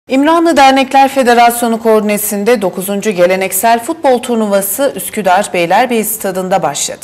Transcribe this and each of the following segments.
İmranlı Dernekler Federasyonu koordinesinde 9. Geleneksel Futbol Turnuvası Üsküdar Beylerbeyi Stadı'nda başladı.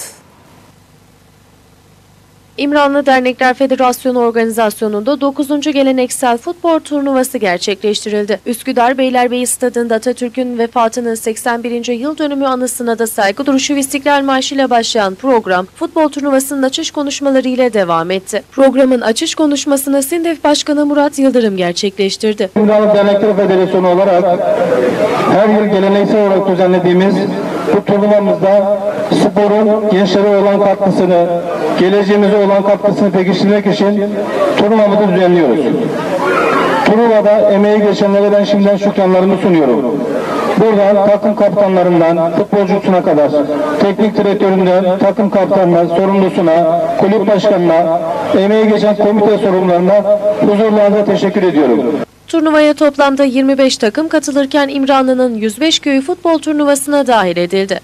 İmranlı Dernekler Federasyonu organizasyonunda 9. Geleneksel Futbol Turnuvası gerçekleştirildi. Üsküdar Beylerbeyi Stadı'nda Atatürk'ün vefatının 81. yıl dönümü anısına da saygı duruşu ve İstiklal Marşı ile başlayan program, futbol turnuvasının açış konuşmaları ile devam etti. Programın açış konuşmasını SİNDEF Başkanı Murat Yıldırım gerçekleştirdi. İmranlı Dernekler Federasyonu olarak her yıl geleneksel olarak düzenlediğimiz bu turnuvamızda sporun gençlere olan katkısını, geleceğimize olan katkısını pekiştirmek için turnuvamızı düzenliyoruz. Turnuvada emeği geçenlere ben şimdiden şükranlarımı sunuyorum. Buradan takım kaptanlarından futbolcusuna kadar, teknik direktöründen takım kaptanına, sorumlusuna, kulüp başkanına, emeği geçen komite sorumlularına huzurlarına teşekkür ediyorum. Turnuvaya toplamda 25 takım katılırken İmranlı'nın 105 köyü futbol turnuvasına dahil edildi.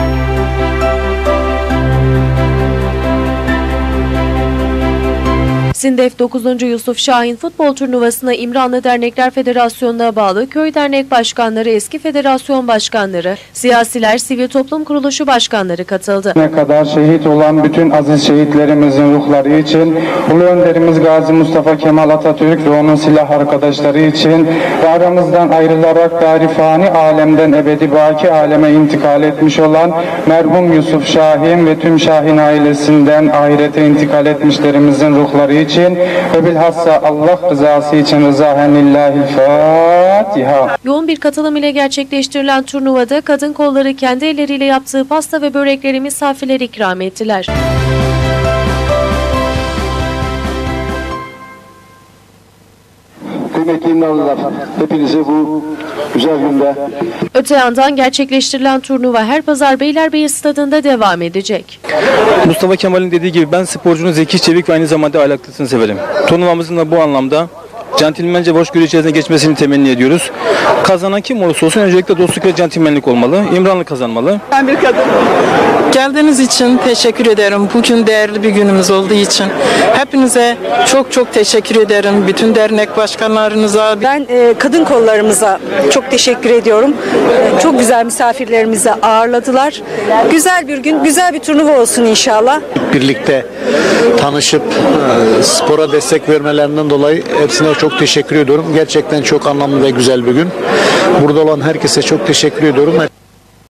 SİNDEF 9. Yusuf Şahin Futbol Turnuvası'na İmranlı Dernekler Federasyonu'na bağlı köy dernek başkanları, eski federasyon başkanları, siyasiler, sivil toplum kuruluşu başkanları katıldı. Ne kadar şehit olan bütün aziz şehitlerimizin ruhları için, Ulu Önderimiz Gazi Mustafa Kemal Atatürk ve onun silah arkadaşları için ve aramızdan ayrılarak tarifani alemden ebedi baki aleme intikal etmiş olan merhum Yusuf Şahin ve tüm Şahin ailesinden ahirete intikal etmişlerimizin ruhları için ve bilhassa Allah rızası için Fatiha. Yoğun bir katılım ile gerçekleştirilen turnuvada kadın kolları kendi elleriyle yaptığı pasta ve börekleri misafirlere ikram ettiler. Kıymetli İmranlılar, hepinize bu güzel günde. Öte yandan gerçekleştirilen turnuva her pazar Beylerbeyi Stadı'nda devam edecek. Mustafa Kemal'in dediği gibi ben sporcunun zeki, çevik ve aynı zamanda ahlaklısını severim. Turnuvamızın da bu anlamda centilmence hoşgörü içerisinde geçmesini temenni ediyoruz. Kazanan kim olursa olsun öncelikle dostluk ve centilmenlik olmalı. İmranlı kazanmalı. Ben bir kadın. Geldiğiniz için teşekkür ederim. Bugün değerli bir günümüz olduğu için. Hepinize çok çok teşekkür ederim. Bütün dernek başkanlarınıza. Ben kadın kollarımıza çok teşekkür ediyorum. Çok güzel misafirlerimizi ağırladılar. Güzel bir gün, güzel bir turnuva olsun inşallah. Birlikte tanışıp spora destek vermelerinden dolayı hepsine çok teşekkür ediyorum. Gerçekten çok anlamlı ve güzel bir gün. Burada olan herkese çok teşekkür ediyorum.